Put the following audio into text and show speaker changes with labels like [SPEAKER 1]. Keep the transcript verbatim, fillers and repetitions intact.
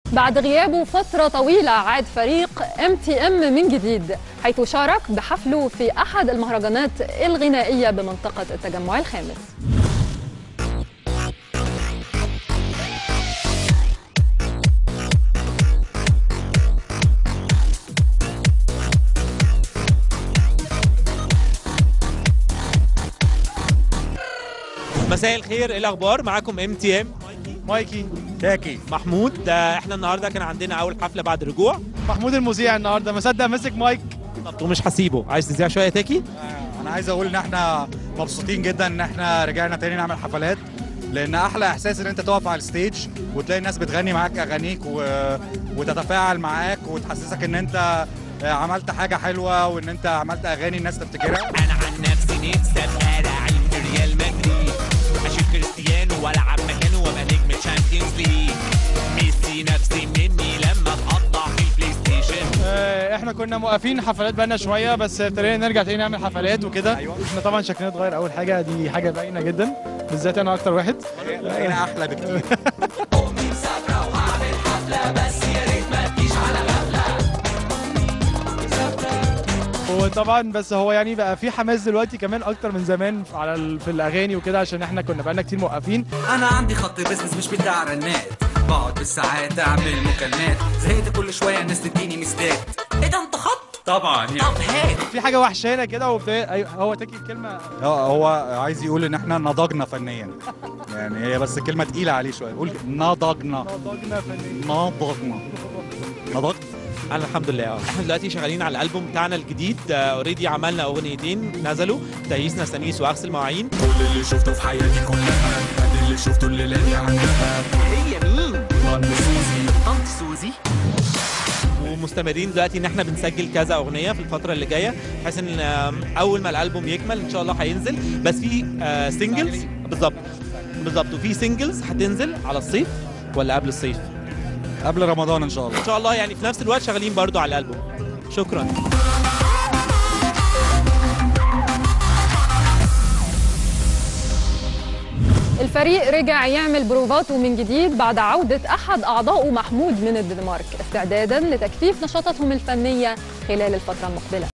[SPEAKER 1] بعد غيابه فترة طويلة عاد فريق ام تي ام من جديد، حيث شارك بحفله في أحد المهرجانات الغنائية بمنطقة التجمع الخامس.
[SPEAKER 2] مساء الخير، ايه الاخبار؟ معاكم ام تي ام.
[SPEAKER 3] مايكي
[SPEAKER 4] تاكي
[SPEAKER 2] محمود. ده احنا النهارده كان عندنا اول حفله بعد رجوع
[SPEAKER 3] محمود المذيع النهارده ما صدق مسك مايك.
[SPEAKER 2] طب ومش هسيبه، عايز تذيع شويه تاكي؟
[SPEAKER 4] انا عايز اقول ان احنا مبسوطين جدا ان احنا رجعنا تاني نعمل حفلات، لان احلى احساس ان انت تقف على الستيج وتلاقي الناس بتغني معاك اغانيك و... وتتفاعل معاك وتحسسك ان انت عملت حاجه حلوه وان انت عملت اغاني الناس تفتكرها.
[SPEAKER 5] انا عن نفسي نفسي ابقى لعيب في ريال مدريد، اشوف كريستيانو والعب مكانه وابقى نجم تشامبيونز ليج، ميسي نفسي مني لما اتقطع في البلاي ستيشن.
[SPEAKER 3] آه، احنا كنا موقفين حفلات بقالنا شويه، بس ابتدينا نرجع تاني نعمل حفلات وكده.
[SPEAKER 4] أيوة.
[SPEAKER 3] احنا طبعا شكلنا اتغير، اول حاجه دي حاجه باينه جدا، بالذات انا اكتر واحد.
[SPEAKER 4] بقينا احلى بكتير.
[SPEAKER 3] وطبعا بس هو يعني بقى في حماس دلوقتي كمان اكتر من زمان على ال... في الاغاني وكده، عشان احنا كنا بقالنا كتير موقفين.
[SPEAKER 6] انا عندي خط بيزنس مش بتاع رنات، بقعد بالساعات اعمل مكالمات، زهقت كل شويه الناس تديني ميزات. ايه ده انت خط؟ طبعا يعني. طب هات.
[SPEAKER 3] في حاجه وحشانه كده وبتاع. أيوة، هو تاكي الكلمه.
[SPEAKER 4] هو عايز يقول ان احنا نضجنا فنيا، يعني هي بس كلمه تقيله عليه شويه. قول نضجنا.
[SPEAKER 3] نضجنا فنيا.
[SPEAKER 4] نضجنا نضجنا.
[SPEAKER 2] انا الحمد لله. اه احنا دلوقتي شغالين على الالبوم بتاعنا الجديد. اوريدي عملنا اغنيتين نزلوا، تهيسنا سنيس واغسل مواعين.
[SPEAKER 6] كل اللي شفته في حياتي كلها قد اللي شفته الليله دي عندها. هي مين؟ طنط سوزي. طنط سوزي.
[SPEAKER 2] ومستمرين دلوقتي ان احنا بنسجل كذا اغنيه في الفتره اللي جايه، بحيث ان اول ما الالبوم يكمل ان شاء الله هينزل. بس في سنجلز بالظبط بالظبط وفي سنجلز هتنزل على الصيف ولا قبل الصيف؟
[SPEAKER 4] قبل رمضان ان شاء الله.
[SPEAKER 2] ان شاء الله، يعني في نفس الوقت شغالين برضو على الالبوم. شكرا.
[SPEAKER 1] الفريق رجع يعمل بروفاته من جديد بعد عودة أحد أعضائه محمود من الدنمارك، استعدادا لتكثيف نشاطاتهم الفنية خلال الفترة المقبلة.